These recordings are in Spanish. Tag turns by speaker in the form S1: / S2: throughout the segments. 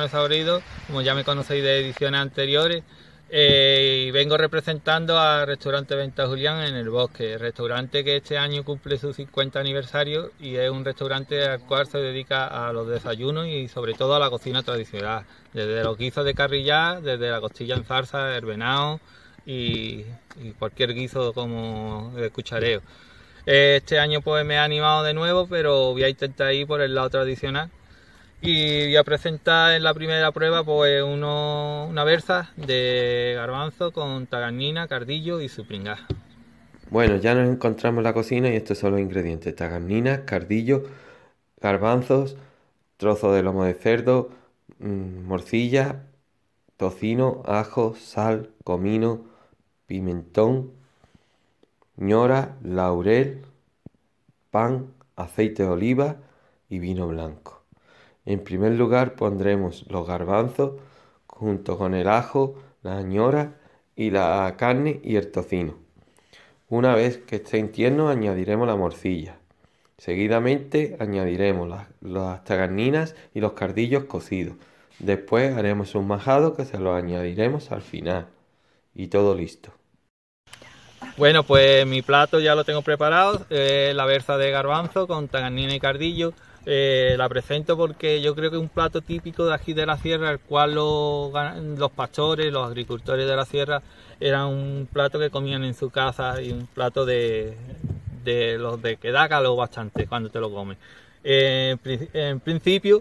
S1: Manuel Saborido, como ya me conocéis de ediciones anteriores, y vengo representando al restaurante Venta Julián en el Bosque, restaurante que este año cumple su 50 aniversario y es un restaurante al cual se dedica a los desayunos y sobre todo a la cocina tradicional, desde los guisos de carrillá, desde la costilla en zarza, el venado y cualquier guiso como de cuchareo. Este año pues me he animado de nuevo, pero voy a intentar ir por el lado tradicional. Y voy a presentar en la primera prueba pues una berza de garbanzo con tagarnina, cardillo y su pringá.
S2: Bueno, ya nos encontramos en la cocina y estos son los ingredientes: tagarninas, cardillo, garbanzos, trozo de lomo de cerdo, morcilla, tocino, ajo, sal, comino, pimentón, ñora, laurel, pan, aceite de oliva y vino blanco. En primer lugar pondremos los garbanzos junto con el ajo, la ñora y la carne y el tocino. Una vez que estén tiernos añadiremos la morcilla. Seguidamente añadiremos las tagarninas y los cardillos cocidos. Después haremos un majado que se lo añadiremos al final. Y todo listo.
S1: Bueno, pues mi plato ya lo tengo preparado, la berza de garbanzo con tagarnina y cardillo. La presento porque yo creo que es un plato típico de aquí de la sierra, el cual los pastores, los agricultores de la sierra, era un plato que comían en su casa y un plato de los de que da calor bastante cuando te lo comes. En principio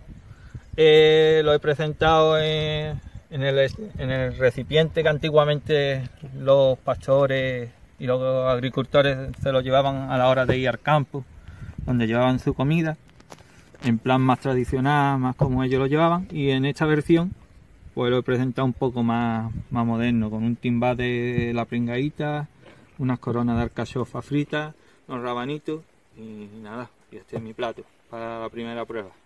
S1: lo he presentado en el recipiente que antiguamente los pastores y los agricultores se lo llevaban a la hora de ir al campo, donde llevaban su comida, en plan más tradicional, más como ellos lo llevaban. Y en esta versión pues lo he presentado un poco más moderno, con un timbal de la pringaíta, unas coronas de alcachofa fritas, unos rabanitos y nada, y este es mi plato para la primera prueba.